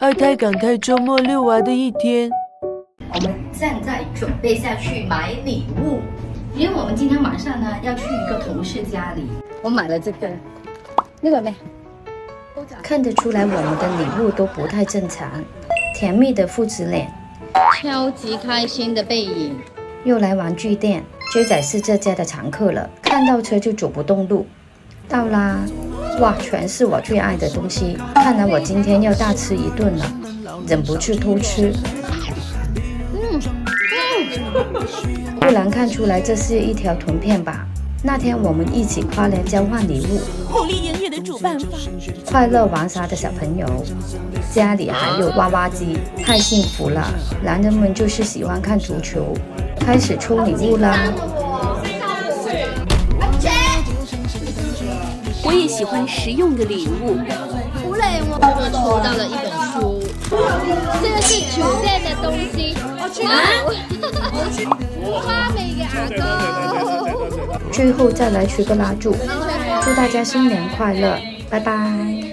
二胎赶开周末遛娃的一天。 我们现在准备下去买礼物，因为我们今天晚上呢要去一个同事家里。我买了这个，那个没？看得出来我们的礼物都不太正常，甜蜜的父子脸，超级开心的背影。又来玩具店，追仔是这家的常客了，看到车就走不动路。到啦，哇，全是我最爱的东西，看来我今天要大吃一顿了，忍不住偷吃。不难看出来这是一条臀片吧？那天我们一起跨年交换礼物， 红利营业的主办方， 快乐玩耍的小朋友，家里还有娃娃机，太幸福了。男人们就是喜欢看足球，开始抽礼物啦。 我也喜欢实用的礼物。 胡磊，我抽到了一本书，这个是酒店的东西。花美嘅牙膏。 最后再来吹个蜡烛，祝大家新年快乐，拜拜。